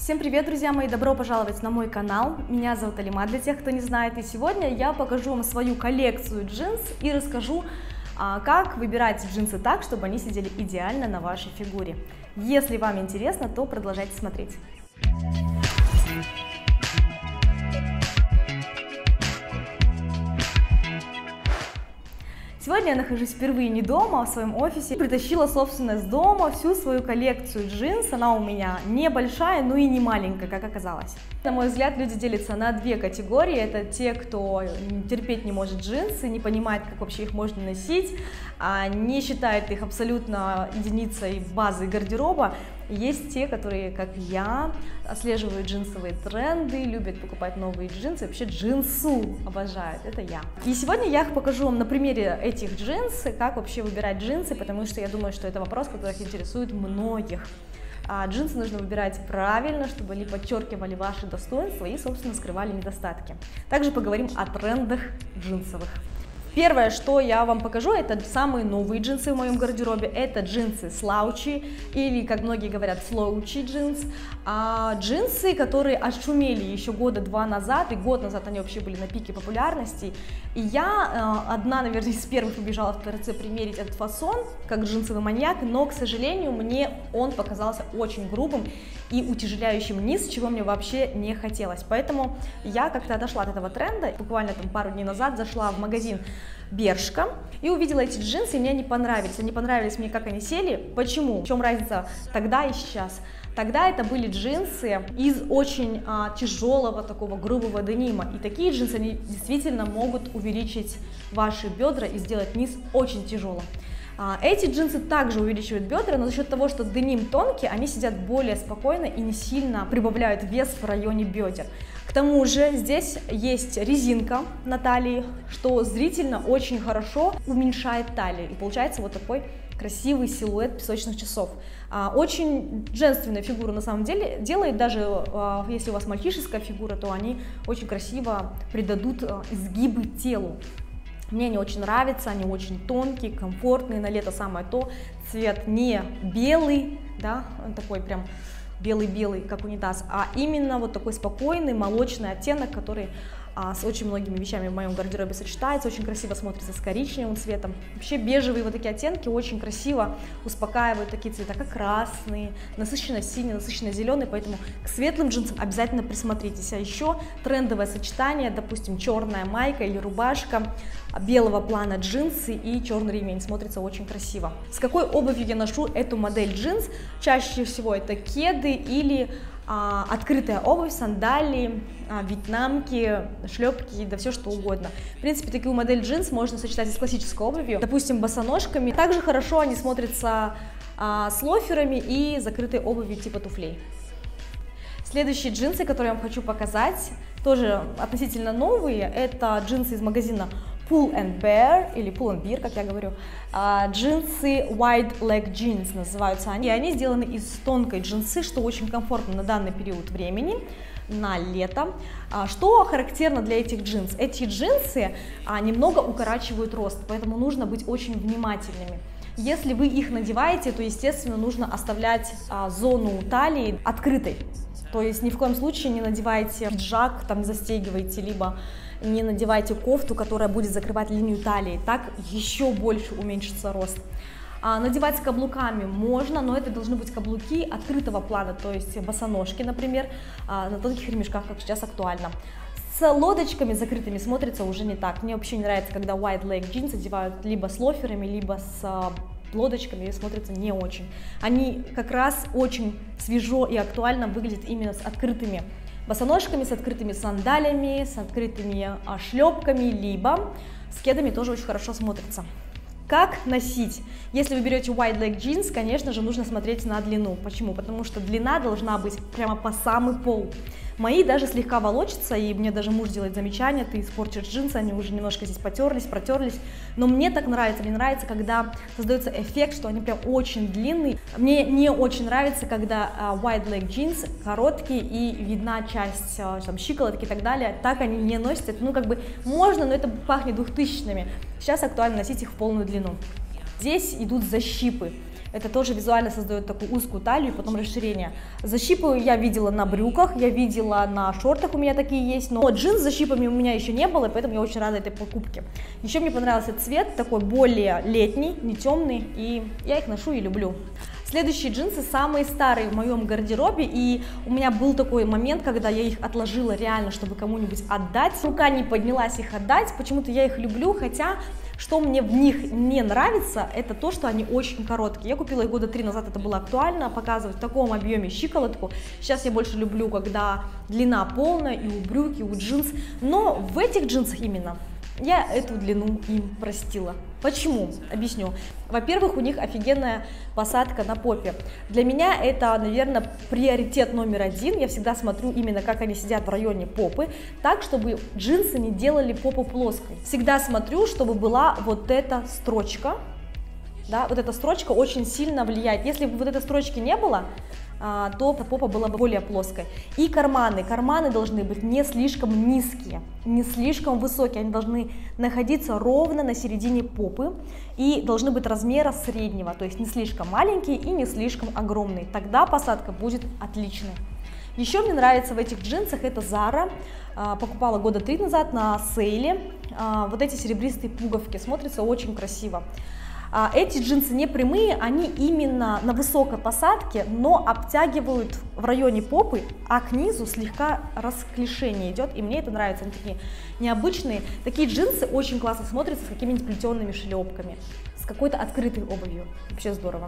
Всем привет, друзья мои! Добро пожаловать на мой канал. Меня зовут Алима, для тех, кто не знает. И сегодня я покажу вам свою коллекцию джинс и расскажу, как выбирать джинсы так, чтобы они сидели идеально на вашей фигуре. Если вам интересно, то продолжайте смотреть. Сегодня я нахожусь впервые не дома, а в своем офисе. Притащила, собственно, с дома всю свою коллекцию джинс. Она у меня небольшая, но и не маленькая, как оказалось. На мой взгляд, люди делятся на две категории. Это те, кто терпеть не может джинсы, не понимает, как вообще их можно носить, не считает их абсолютно единицей базы гардероба. Есть те, которые, как я, отслеживают джинсовые тренды, любят покупать новые джинсы, вообще джинсу обожают, это я. И сегодня я покажу вам на примере этих джинс, как вообще выбирать джинсы, потому что я думаю, что это вопрос, который интересует многих. Джинсы нужно выбирать правильно, чтобы они подчеркивали ваши достоинства и, собственно, скрывали недостатки. Также поговорим о трендах джинсовых. Первое, что я вам покажу, это самые новые джинсы в моем гардеробе. Это джинсы слаучи, или, как многие говорят, слоучи джинс. Джинсы, которые отшумели еще года два назад, и год назад они вообще были на пике популярности. И я одна, наверное, из первых побежала в ТРЦ примерить этот фасон, как джинсовый маньяк, но, к сожалению, мне он показался очень грубым и утяжеляющим низ, чего мне вообще не хотелось. Поэтому я как-то отошла от этого тренда. Буквально там пару дней назад зашла в магазин Бершка и увидела эти джинсы, и мне они понравились. Они понравились мне, как они сели. Почему? В чем разница тогда и сейчас? Тогда это были джинсы из очень тяжелого, такого грубого денима. И такие джинсы, они действительно могут увеличить ваши бедра и сделать низ очень тяжелым. Эти джинсы также увеличивают бедра, но за счет того, что деним тонкий, они сидят более спокойно и не сильно прибавляют вес в районе бедер. К тому же здесь есть резинка на талии, что зрительно очень хорошо уменьшает талию, и получается вот такой красивый силуэт песочных часов. Очень женственную фигуру на самом деле делает, даже если у вас мальчишеская фигура, то они очень красиво придадут изгибы телу. Мне они очень нравятся, они очень тонкие, комфортные, на лето самое то. Цвет не белый, да, он такой прям белый-белый, как унитаз, а именно вот такой спокойный молочный оттенок, который с очень многими вещами в моем гардеробе сочетается, очень красиво смотрится с коричневым цветом. Вообще бежевые вот такие оттенки очень красиво успокаивают такие цвета, как красный, насыщенно-синий, насыщенно-зеленый, поэтому к светлым джинсам обязательно присмотритесь. А еще трендовое сочетание, допустим, черная майка или рубашка, белого плана джинсы и черный ремень, смотрится очень красиво. С какой обувью я ношу эту модель джинс? Чаще всего это кеды или открытая обувь, сандалии, вьетнамки, шлепки, да все что угодно. В принципе, такую модель джинс можно сочетать и с классической обувью, допустим, босоножками. Также хорошо они смотрятся с лоферами и закрытой обувью типа туфлей. Следующие джинсы, которые я вам хочу показать, тоже относительно новые, это джинсы из магазина Pull and Bear, или Pull and Bear, как я говорю, джинсы Wide Leg Jeans называются они, и они сделаны из тонкой джинсы, что очень комфортно на данный период времени, на лето. Что характерно для этих джинс? Эти джинсы немного укорачивают рост, поэтому нужно быть очень внимательными. Если вы их надеваете, то, естественно, нужно оставлять зону талии открытой, то есть ни в коем случае не надевайте пиджак, там не застегивайте, либо не надевайте кофту, которая будет закрывать линию талии, так еще больше уменьшится рост. Надевать с каблуками можно, но это должны быть каблуки открытого плана, то есть босоножки, например, на тонких ремешках, как сейчас актуально. С лодочками закрытыми смотрится уже не так. Мне вообще не нравится, когда wide leg jeans одевают либо с лоферами, либо с лодочками, и смотрится не очень. Они как раз очень свежо и актуально выглядят именно с открытыми босоножками, с открытыми сандалями, с открытыми шлепками, либо с кедами тоже очень хорошо смотрится. Как носить? Если вы берете wide leg jeans, конечно же, нужно смотреть на длину. Почему? Потому что длина должна быть прямо по самый пол. Мои даже слегка волочатся, и мне даже муж делает замечание: ты испортишь джинсы, они уже немножко здесь потерлись, протерлись. Но мне так нравится, мне нравится, когда создается эффект, что они прям очень длинные. Мне не очень нравится, когда wide leg jeans короткие и видна часть там, щиколотки и так далее. Так они не носят, это, ну как бы можно, но это пахнет 2000-ми. Сейчас актуально носить их в полную длину. Здесь идут защипы. это тоже визуально создает такую узкую талию, потом расширение. Защипы я видела на брюках, я видела на шортах, у меня такие есть, но джинс с защипами у меня еще не было, поэтому я очень рада этой покупке. Еще мне понравился цвет, такой более летний, не темный, и я их ношу и люблю. Следующие джинсы самые старые в моем гардеробе, и у меня был такой момент, когда я их отложила реально, чтобы кому-нибудь отдать. Рука не поднялась их отдать, почему-то я их люблю, хотя что мне в них не нравится, это то, что они очень короткие. Я купила их года 3 назад, это было актуально, показывать в таком объеме щиколотку. Сейчас я больше люблю, когда длина полная и у брюк, и у джинс, но в этих джинсах именно я эту длину им простила. Почему? Объясню. Во-первых, у них офигенная посадка на попе. Для меня это, наверное, приоритет номер один. Я всегда смотрю именно, как они сидят в районе попы, так, чтобы джинсы не делали попу плоской. Всегда смотрю, чтобы была вот эта строчка. Да, вот эта строчка очень сильно влияет. Если бы вот этой строчки не было, то попа была бы более плоской. И карманы должны быть не слишком низкие, не слишком высокие, они должны находиться ровно на середине попы и должны быть размера среднего, то есть не слишком маленькие и не слишком огромные, тогда посадка будет отличной. Еще мне нравится в этих джинсах, это Zara, покупала года 3 назад на сейле, вот эти серебристые пуговки, смотрятся очень красиво. Эти джинсы не прямые, они именно на высокой посадке, но обтягивают в районе попы, а к низу слегка расклешение идет, и мне это нравится, они такие необычные. Такие джинсы очень классно смотрятся с какими-нибудь плетеными шлепками, с какой-то открытой обувью, вообще здорово.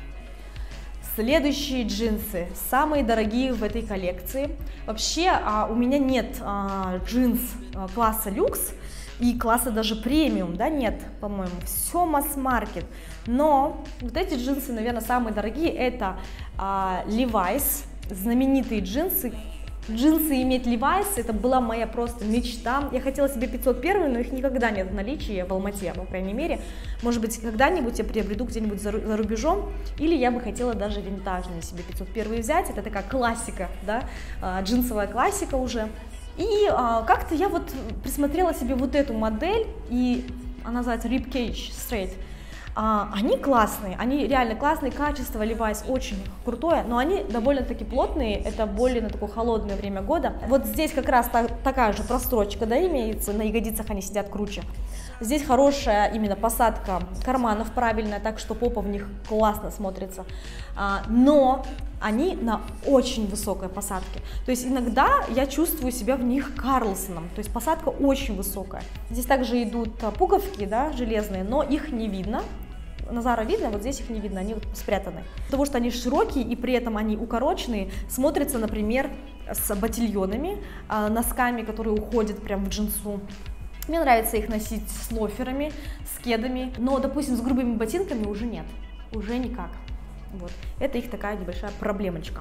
Следующие джинсы, самые дорогие в этой коллекции. Вообще у меня нет джинс класса люкс, и класса даже премиум, да, нет, по-моему, все масс-маркет, но вот эти джинсы, наверное, самые дорогие, это Levi's, знаменитые джинсы. Джинсы иметь Levi's, это была моя просто мечта. Я хотела себе 501, но их никогда нет в наличии в Алмате, по крайней мере. Может быть, когда-нибудь я приобрету где-нибудь за рубежом, или я бы хотела даже винтажные себе 501 взять, это такая классика, да, джинсовая классика уже. И как-то я вот присмотрела себе вот эту модель, и она называется Rib Cage Straight. Они классные, они реально классные, качество Levi's очень крутое, но они довольно-таки плотные, это более на такое холодное время года. Вот здесь как раз такая же прострочка, да, имеется, на ягодицах они сидят круче. Здесь хорошая именно посадка карманов правильная, так что попа в них классно смотрится, но они на очень высокой посадке, то есть иногда я чувствую себя в них Карлсоном, то есть посадка очень высокая. Здесь также идут пуговки, да, железные, но их не видно. На Zara видно, вот здесь их не видно, они вот спрятаны. Потому что они широкие и при этом они укороченные, смотрятся, например, с ботильонами, носками, которые уходят прям в джинсу. Мне нравится их носить с лоферами, с кедами, но, допустим, с грубыми ботинками уже нет, уже никак. Вот. Это их такая небольшая проблемочка.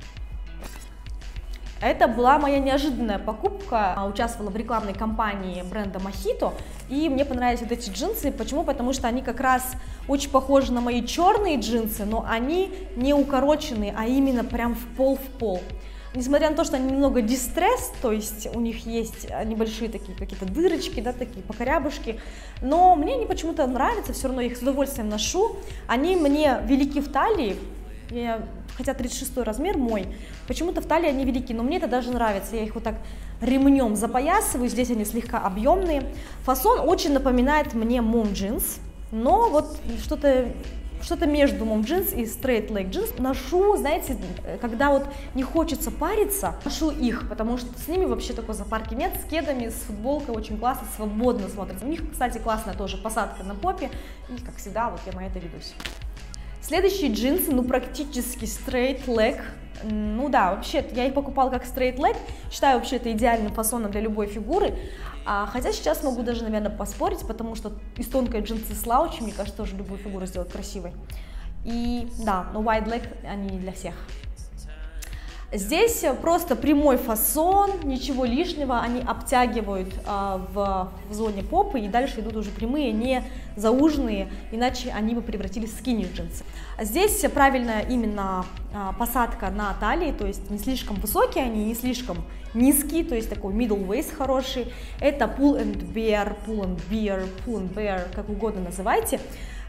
Это была моя неожиданная покупка, участвовала в рекламной кампании бренда Mojito, и мне понравились вот эти джинсы. Почему? Потому что они как раз очень похожи на мои черные джинсы, но они не укороченные, а именно прям в пол. Несмотря на то, что они немного дистресс, то есть у них есть небольшие такие какие-то дырочки, да, такие покорябушки, но мне они почему-то нравятся, все равно я их с удовольствием ношу. Они мне велики в талии, хотя 36 размер мой, почему-то в талии они велики, но мне это даже нравится. Я их вот так ремнем запоясываю, здесь они слегка объемные. Фасон очень напоминает мне mom jeans, но вот что-то между mom jeans и straight leg jeans. Ношу, знаете, когда вот не хочется париться, ношу их, потому что с ними вообще такой запарки нет, с кедами, с футболкой очень классно, свободно смотрится. У них, кстати, классная тоже посадка на попе, и, как всегда, вот я на это ведусь. Следующие джинсы, ну, практически straight leg. Ну да, вообще, я их покупала как straight leg, считаю вообще это идеальным фасоном для любой фигуры. Хотя сейчас могу даже, наверное, поспорить, потому что из тонкой джинсы с лаучем, мне кажется, тоже любую фигуру сделать красивой. И да, но wide leg они не для всех. Здесь просто прямой фасон, ничего лишнего, они обтягивают в зоне попы и дальше идут уже прямые, не зауженные, иначе они бы превратились в скини джинсы. Здесь правильная именно посадка на талии, то есть не слишком высокие они, не слишком низкие, то есть такой middle waist хороший. Это pull and bear, как угодно называйте.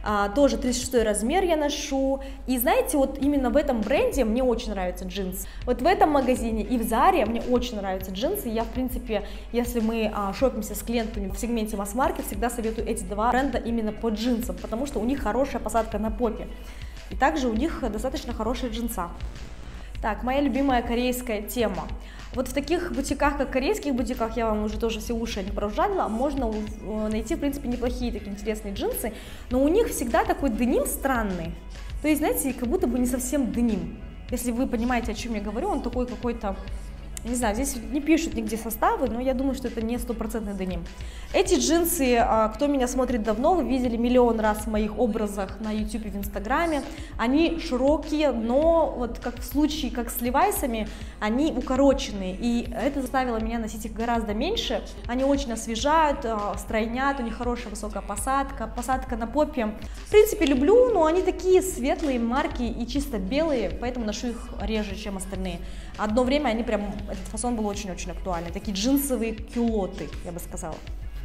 тоже 36 размер я ношу, и знаете, вот именно в этом бренде мне очень нравятся джинсы. Вот в этом магазине и в Заре мне очень нравятся джинсы, я, в принципе, если мы шопимся с клиентами в сегменте масс-маркет, всегда советую эти два бренда именно по джинсам, потому что у них хорошая посадка на попе, и также у них достаточно хорошие джинса. Так, моя любимая корейская тема. Вот в таких бутиках, как корейских бутиках, я вам уже тоже все уши не прожужжала, можно найти, в принципе, неплохие такие интересные джинсы, но у них всегда такой деним странный, то есть, знаете, как будто бы не совсем деним, если вы понимаете, о чем я говорю, он такой какой-то, не знаю, здесь не пишут нигде составы, но я думаю, что это не стопроцентный деним. Эти джинсы, кто меня смотрит давно, вы видели миллион раз в моих образах на YouTube и в Инстаграме. Они широкие, но вот как в случае, как с левайсами, они укороченные. И это заставило меня носить их гораздо меньше. Они очень освежают, стройнят, у них хорошая высокая посадка, посадка на попе. В принципе, люблю, но они такие светлые, марки и чисто белые, поэтому ношу их реже, чем остальные. Одно время они прям, этот фасон был очень-очень актуальный. Такие джинсовые кюлоты, я бы сказала.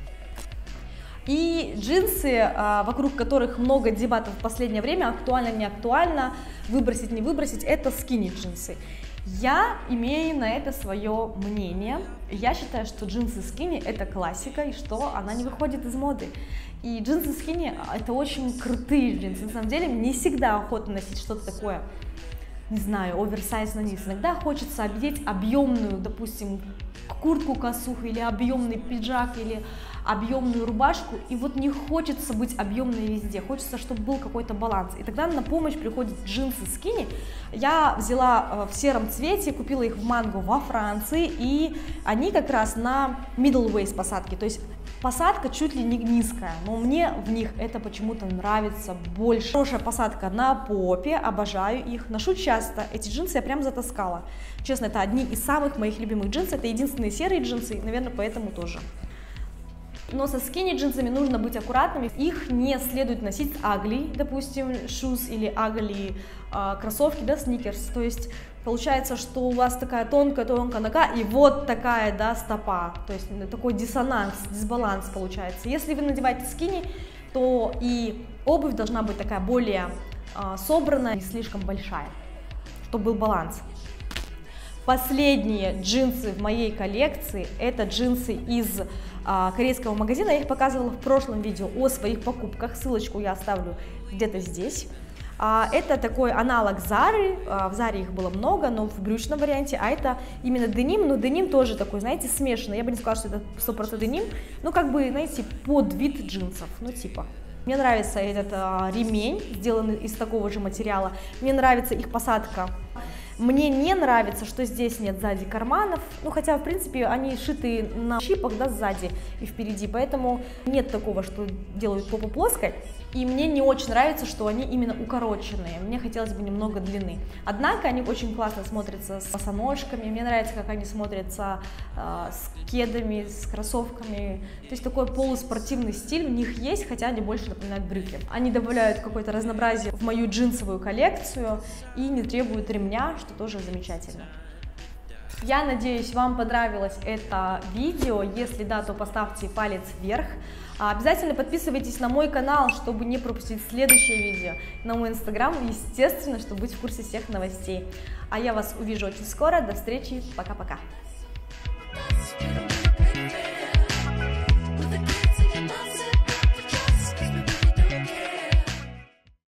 И джинсы, вокруг которых много дебатов в последнее время, актуально, не актуально, выбросить, не выбросить, это скини джинсы. Я имею на это свое мнение. Я считаю, что джинсы скини это классика и что она не выходит из моды. И джинсы скини это очень крутые джинсы. На самом деле мне всегда охота носить что-то такое, не знаю, оверсайз на низ. Иногда хочется одеть объемную, допустим, куртку-косуху или объемный пиджак или объемную рубашку, и вот не хочется быть объемной везде, хочется, чтобы был какой-то баланс. И тогда на помощь приходят джинсы скини. Я взяла в сером цвете, купила их в Манго во Франции, и они как раз на middle waist посадке, то есть посадка чуть ли не низкая, но мне в них это почему-то нравится больше. Хорошая посадка на попе, обожаю их, ношу часто, эти джинсы я прям затаскала. Честно, это одни из самых моих любимых джинсов, это единственные серые джинсы, наверное, поэтому тоже. Но со скини джинсами нужно быть аккуратными, их не следует носить с ugly, допустим, shoes или ugly кроссовки, да, sneakers, то есть получается, что у вас такая тонкая нога и вот такая, да, стопа, то есть такой диссонанс, дисбаланс получается. Если вы надеваете скини, то и обувь должна быть такая более собранная, не слишком большая, чтобы был баланс. Последние джинсы в моей коллекции это джинсы из корейского магазина, я их показывала в прошлом видео о своих покупках, ссылочку я оставлю где-то здесь. Это такой аналог Зары, в Заре их было много, но в брючном варианте, а это именно деним, но деним тоже такой, знаете, смешанный, я бы не сказала, что это 100% деним, ну как бы, знаете, под вид джинсов, ну типа. Мне нравится этот ремень, сделанный из такого же материала, мне нравится их посадка. Мне не нравится, что здесь нет сзади карманов, ну хотя в принципе они шиты на щипах, да, сзади и впереди, поэтому нет такого, что делают попу плоской. И мне не очень нравится, что они именно укороченные, мне хотелось бы немного длины. Однако они очень классно смотрятся с босоножками, мне нравится, как они смотрятся с кедами, с кроссовками. То есть такой полуспортивный стиль в них есть, хотя они больше напоминают брюки. Они добавляют какое-то разнообразие в мою джинсовую коллекцию и не требуют ремня, что тоже замечательно. Я надеюсь, вам понравилось это видео. Если да, то поставьте палец вверх. Обязательно подписывайтесь на мой канал, чтобы не пропустить следующее видео. На мой инстаграм, естественно, чтобы быть в курсе всех новостей. А я вас увижу очень скоро. До встречи. Пока-пока.